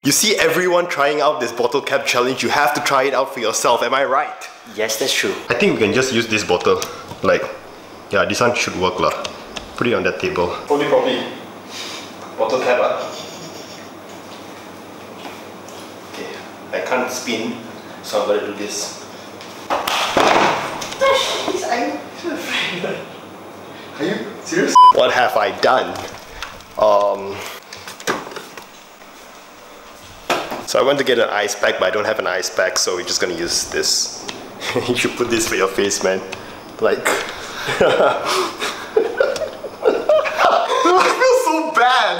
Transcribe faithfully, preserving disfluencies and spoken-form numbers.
You see everyone trying out this bottle cap challenge, you have to try it out for yourself, am I right? Yes, that's true. I think we can just use this bottle. Like, yeah, this one should work lah. Put it on that table. Hold it properly. Bottle cap ah. Okay, I can't spin, so I'm gonna do this. Are you serious? What have I done? Um... So I went to get an ice pack, but I don't have an ice pack, so we're just gonna use this. You should put this for your face, man. Like... I feel so bad!